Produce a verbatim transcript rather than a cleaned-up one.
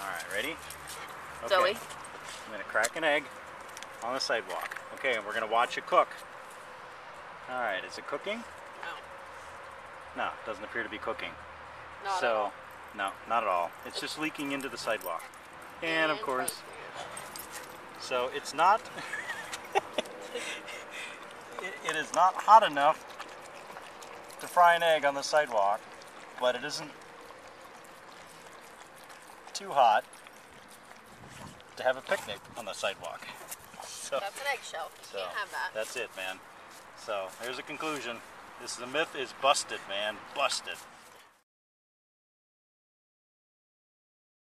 Alright, ready? Okay. Zoe. I'm going to crack an egg on the sidewalk. Okay, and we're going to watch it cook. Alright, is it cooking? No. No, it doesn't appear to be cooking. Not so, at all. no, not at all. It's, it's just leaking into the sidewalk. And, and of course, so it's not, it, it is not hot enough to fry an egg on the sidewalk, but it isn't too hot to have a picnic on the sidewalk. So, that's an eggshell. You so can't have that. That's it, man. So, there's a conclusion. This the myth is busted, man. Busted.